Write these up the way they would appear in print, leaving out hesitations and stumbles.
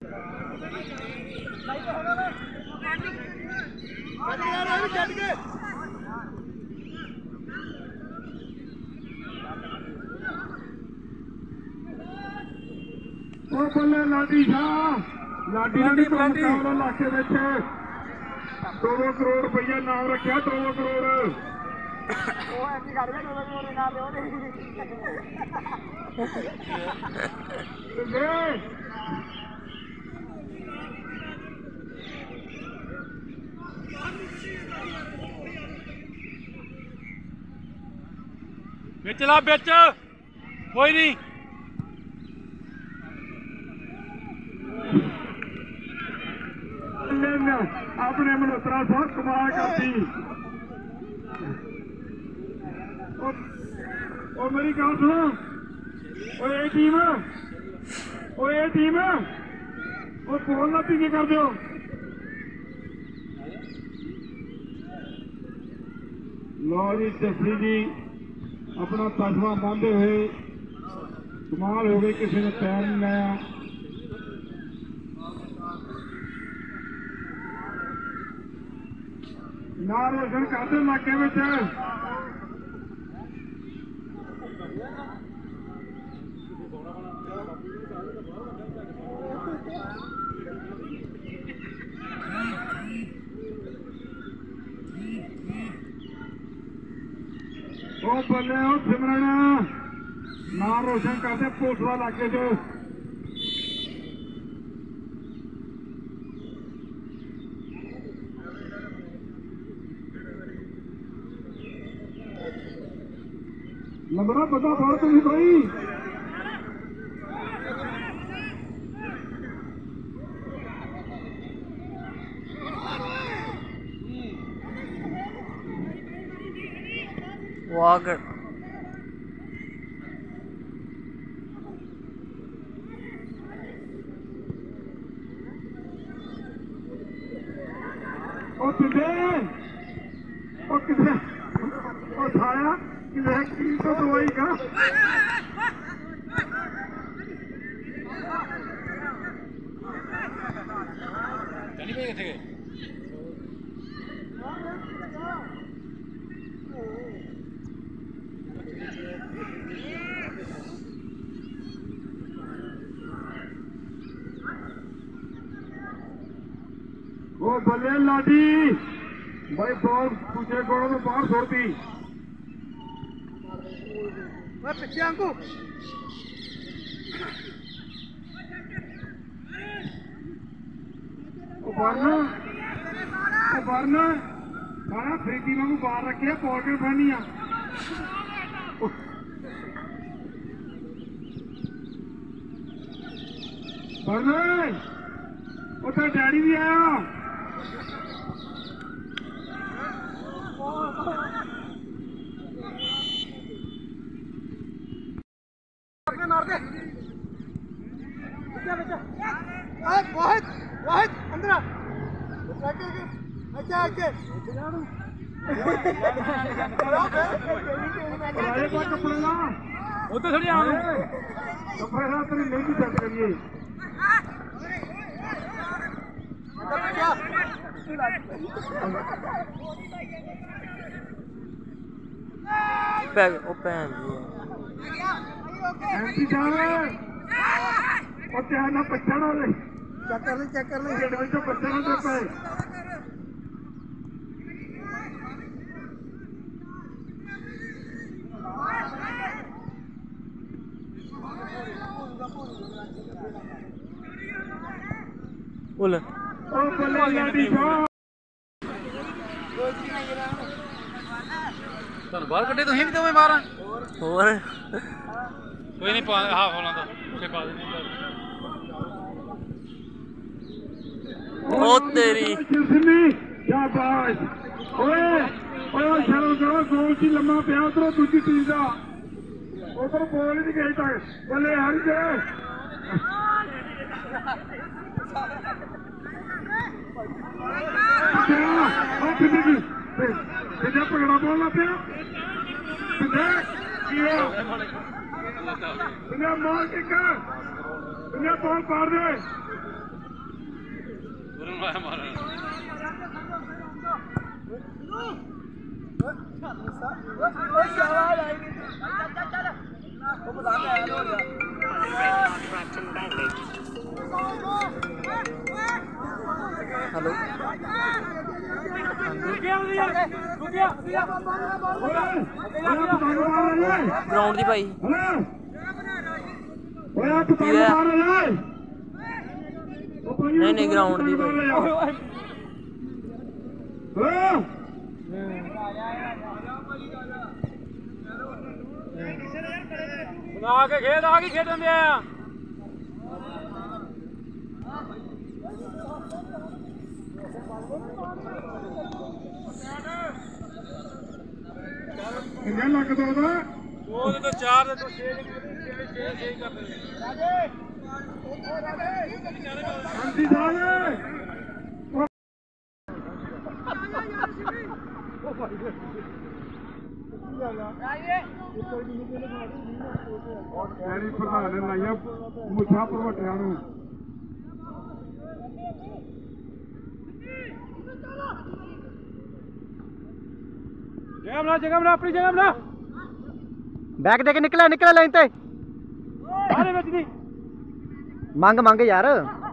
बोले लाडी शाह लाडी इलाके में 2 करोड़ रुपया नाम रखा 2 करोड़ ला बेच कोई नहीं अपने मल्होत्रा साहब कमाल करती मेरी गल सुनो टीम बोलना पीछे कर दो लो जी जफरी जी अपना तस्मा बांधे हुए कमाल हो गई किसी ने पैर नहीं लाया ना रोशन करते इलाके में बल्ले सिमरन ना रोशन करते पोटला इलाके च नंबरा पता पड़ तुम कोई वागर उठाया कि तो दवाई का वो बल्ले लाडी भाई बॉल पूछे गोड़ों में बाहर छोड़ती पीछे अंकु उबारना सारा फ्रीकी वांगू बाहर रखे पॉकेट बनी आ उधर डैडी भी आया वाहिद वाहिद अंदर अच्छा अच्छा कपड़े ला उधर थोड़ी आ कपड़े ला तेरी नहीं भी चेक करिए ओपन ध्यान बच्चा ना ले चेक कर ले बच्चा ना दे पाए बोल बाल कटे तो भी तो मैं मारा और कोई नहीं हाफ होना तो उसे पा देने ओ तेरी शाबाश ओए ओए शर्म करो गोल की लम्मा पिया उधर दूसरी टीम का उधर बॉल नहीं गई तक बोले हर जाए पकड़ा बोलना पिया मार के कर ये बॉल पार दे हेलो ग्राउंड दी भाई नहीं ग्राउंड दी भाई आगे खेल दे किन्ने लग दो दा ਉਹ ਤੇ 4 ਤੇ 6 ਕਰਦੇ अंती साहब मेरी प्रधान ने लाइया मुछा भरवटिया नूं जगह बना अपनी जगह बना बैक दे के निकला लाइन ते आरे ਵਿੱਚ ਦੀ मंग यार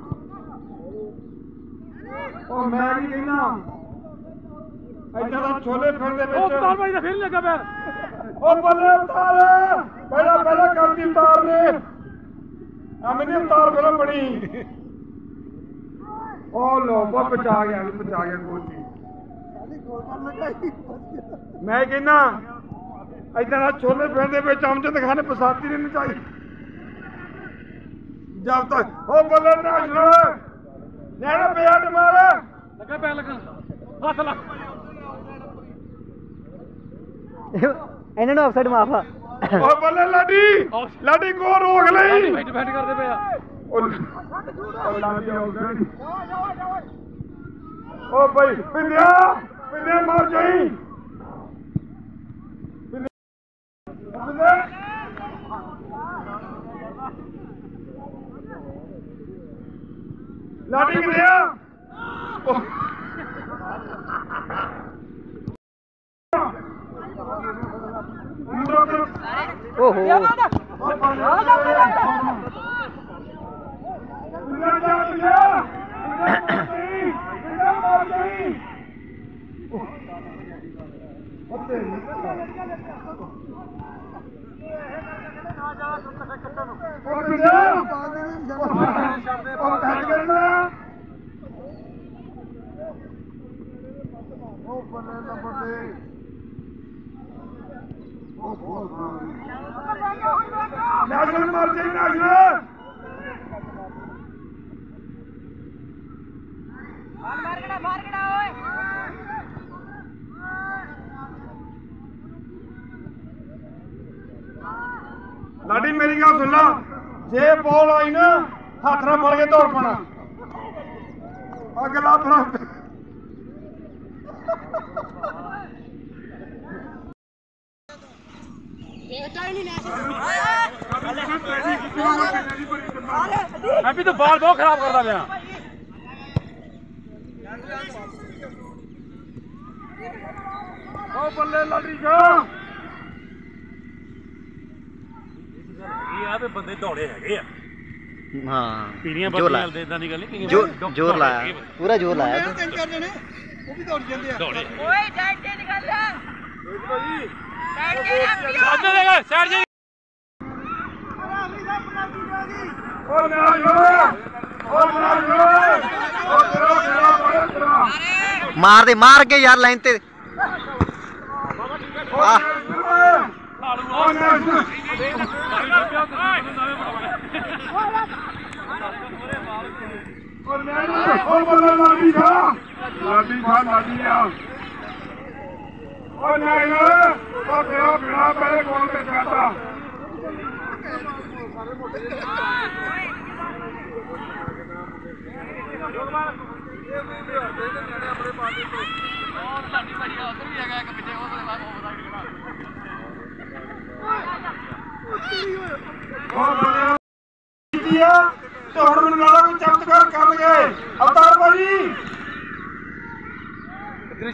ओ मैं भी कहना इधर छोले फिरदे ਉਹ ਤਾਰ ਭਾਈ ਦਾ ਫਿਰ ਲੱਗਾ ਪੈਰ ओ बल्ले उतार पहला कर दी उतार ने अमनी उतार फिर बड़ी ओ लो वो बचा गया गोल जी मैं कहना इधर छोले फिरदे पे चमचन खाने बसाती नहीं नचाई जब तक ओ बल्ले नेशनल नैना पेट मार ਲੱਗਾ ਪੈਰ ਲੱਗਣ ਹੱਥ ਲਾ ਇਹਨਾਂ ਨੂੰ ਆਫਸਾਈਡ ਮਾਫ ਆ ओ बल्ले लाडी को रोक लई डिफेंड ਕਰਦੇ ਪਏ ਆ ओ लाडी हो गई ओ भाई पिंडिया मार जाई लाडी गया ओहो नेशनल मार जाए नेशनल लाडी मेरी गल सुन ला जे बॉल आई ना हाथ ना फड़ के दौड़ पाना अगला फ्रंट अभी तो बॉल बहुत खराब करता गया ओ बल्ले लाडी जा ਇਹ ਆ ਤੇ ਬੰਦੇ ਦੌੜੇ ਹੈਗੇ ਆ हाँ ਪੀੜੀਆਂ जोर ਬੱਤੀਆਂ लाया ਦੇ ਇਦਾਂ ਦੀ ਗੱਲ ਨਹੀਂ जोर लाया पूरा जोर लाया तीन चार जने वो भी दौड़ जाते हैं ਦੌੜੇ ओए साइड से निकल जा साइड से ਸਾਈਡ ਤੇ ਦੇਗਾ ਸਾਈਡ ਤੇ ओ मार दे मार के यार लाइन ते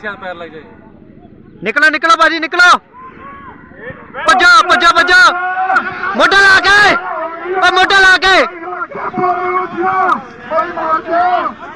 शायद पैर लग जाए। निकलो निकलो भाजी निकलो, भजो भजो भजो, मोटा ला के, मोटा ला के।